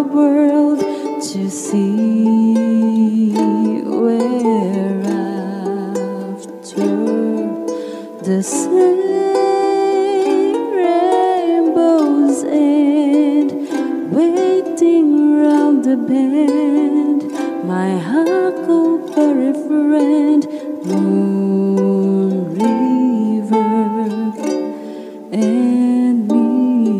world to see where after the same rainbows end, waiting round the bend, my huckleberry friend, moon, river, and me.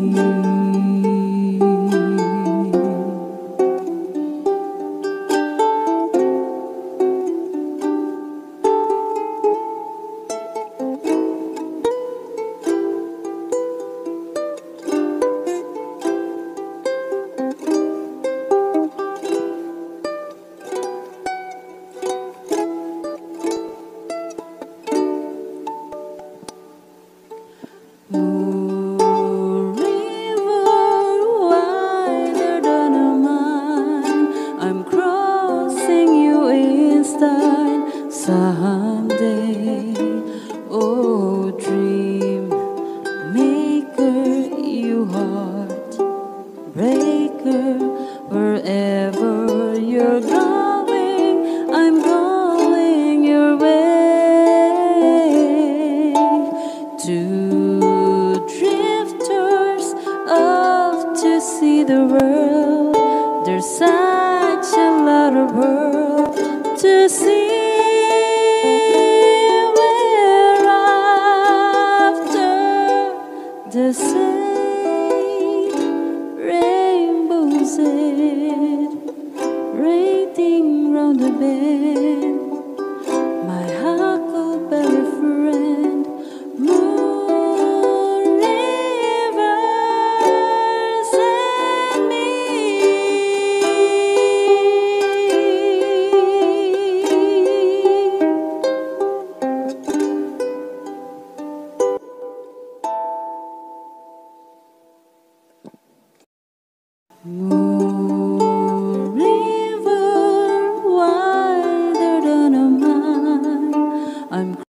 Moon, river, wider than a mile, I'm crossing you in style someday. Oh, dream maker, you heart breaker, wherever you're going, I'm going your way. Two drifters off to see the world. There's such a lot of world to see. We're after the same rainbow's end, waiting round the bend, my huckleberry friend, moon, rivers, and me. Moon,